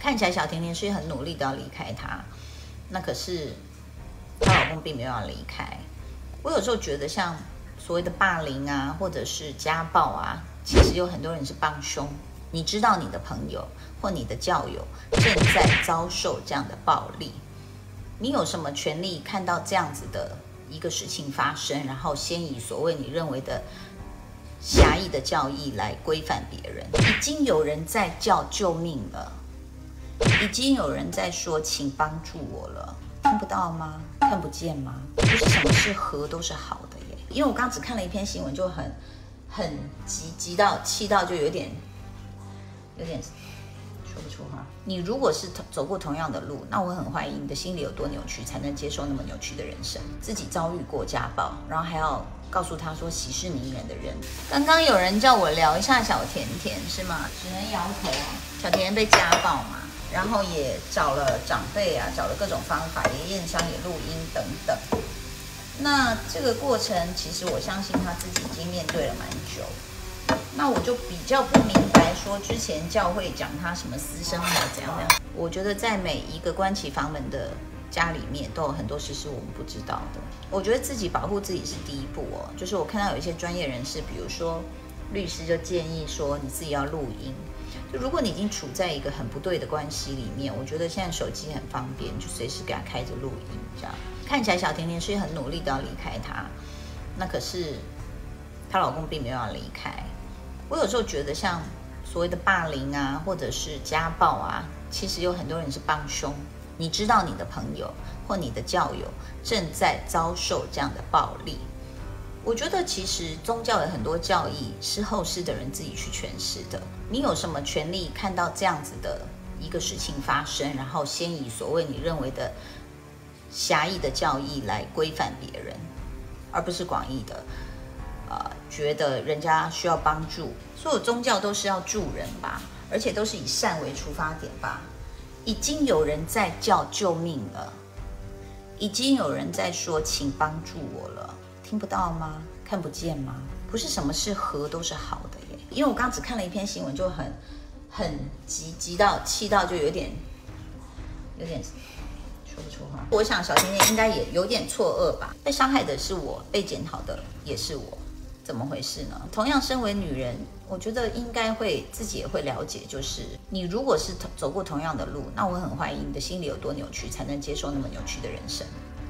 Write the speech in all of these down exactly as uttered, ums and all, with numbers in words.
看起来小甜甜是很努力的要离开他，那可是她老公并没有要离开。我有时候觉得像所谓的霸凌啊，或者是家暴啊，其实有很多人是帮凶。你知道你的朋友或你的教友正在遭受这样的暴力，你有什么权利看到这样子的一个事情发生，然后先以所谓你认为的狭义的教义来规范别人？已经有人在叫救命了，已经有人在说请帮助我了，听不到吗？看不见吗？不是什么是和都是好的耶。因为我刚刚只看了一篇新闻，就很很急急到气到就有点有点说不出话。你如果是走过同样的路，那我很怀疑你的心里有多扭曲，才能接受那么扭曲的人生。自己遭遇过家暴，然后还要告诉他说息事宁人的人。刚刚有人叫我聊一下小甜甜是吗？只能摇头啊。小甜甜被家暴嘛，然后也找了长辈啊，找了各种方法，也验伤，也录音等等。那这个过程，其实我相信他自己已经面对了蛮久。那我就比较不明白，说之前教会讲他什么私生活怎样怎样。我觉得在每一个关起房门的家里面，都有很多事是我们不知道的。我觉得自己保护自己是第一步哦。就是我看到有一些专业人士，比如说律师就建议说，你自己要录音。就如果你已经处在一个很不对的关系里面，我觉得现在手机很方便，就随时给他开着录音，这样看起来小甜甜是很努力的要离开他，那可是她老公并没有要离开。我有时候觉得像所谓的霸凌啊，或者是家暴啊，其实有很多人是帮凶。你知道你的朋友或你的教友正在遭受这样的暴力，我觉得其实宗教有很多教义是后世的人自己去诠释的。你有什么权利看到这样子的一个事情发生，然后先以所谓你认为的狭义的教义来规范别人，而不是广义的呃，觉得人家需要帮助。所有宗教都是要助人吧，而且都是以善为出发点吧。已经有人在叫救命了，已经有人在说请帮助我了，听不到吗？看不见吗？不是什么是和都是好的耶。因为我刚刚只看了一篇新闻，就很很急急到气到就有点有点说不出话。我想小甜甜应该也有点错愕吧，被伤害的是我，被检讨的也是我，怎么回事呢？同样身为女人，我觉得应该会自己也会了解，就是你如果是走过同样的路，那我很怀疑你的心里有多扭曲，才能接受那么扭曲的人生。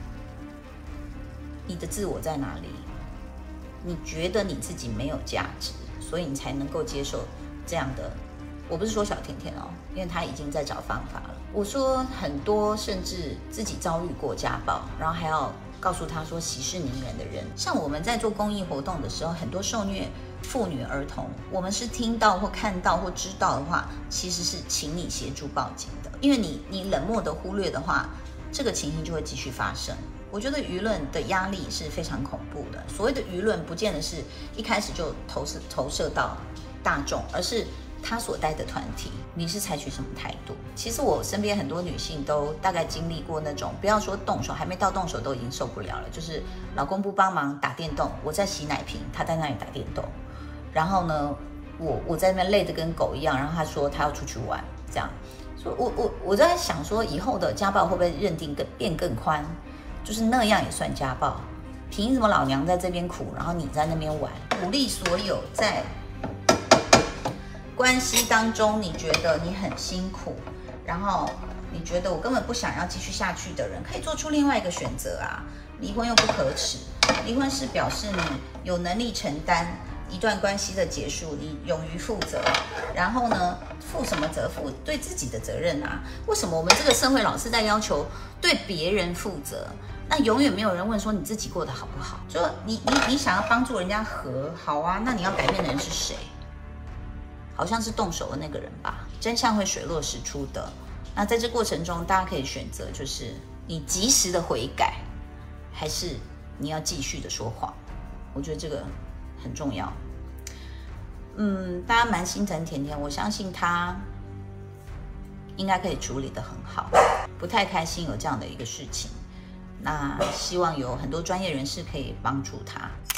你的自我在哪里？你觉得你自己没有价值，所以你才能够接受这样的。我不是说小甜甜哦，因为她已经在找方法了。我说很多甚至自己遭遇过家暴，然后还要告诉他说息事宁人的人，像我们在做公益活动的时候，很多受虐妇女儿童，我们是听到或看到或知道的话，其实是请你协助报警的，因为你你冷漠的忽略的话，这个情形就会继续发生。我觉得舆论的压力是非常恐怖的。所谓的舆论，不见得是一开始就投射投射到大众，而是他所带的团体，你是采取什么态度？其实我身边很多女性都大概经历过那种，不要说动手，还没到动手都已经受不了了。就是老公不帮忙打电动，我在洗奶瓶，他在那里打电动，然后呢，我我在那边累得跟狗一样，然后他说他要出去玩，这样。所以我我我在想说，以后的家暴会不会认定更变更宽？就是那样也算家暴？凭什么老娘在这边苦，然后你在那边玩？鼓励所有在关系当中你觉得你很辛苦，然后你觉得我根本不想要继续下去的人，可以做出另外一个选择啊。离婚又不可耻，离婚是表示你有能力承担一段关系的结束，你勇于负责。然后呢，负什么责？负对自己的责任啊。为什么我们这个社会老是在要求对别人负责？那永远没有人问说你自己过得好不好？就你你你想要帮助人家和好啊，那你要改变的人是谁？好像是动手的那个人吧。真相会水落石出的。那在这过程中，大家可以选择，就是你及时的悔改，还是你要继续的说谎。我觉得这个很重要。嗯，大家蛮心疼甜甜，我相信她应该可以处理得很好。不太开心有这样的一个事情，那希望有很多专业人士可以帮助她。